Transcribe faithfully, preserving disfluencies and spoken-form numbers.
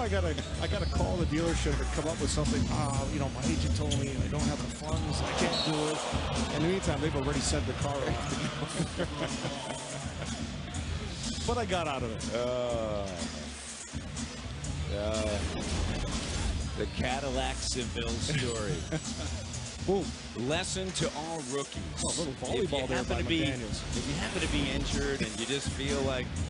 I gotta, I gotta call the dealership and come up with something. Ah, you know, my agent told me I don't have the funds, I can't do it. In the meantime, they've already sent the car off to go. But I got out of it. Uh, uh, the Cadillac Seville story. Boom. Lesson to all rookies. Oh, a little if volleyball you there happen by to be, McDaniels. if you happen to be injured and you just feel like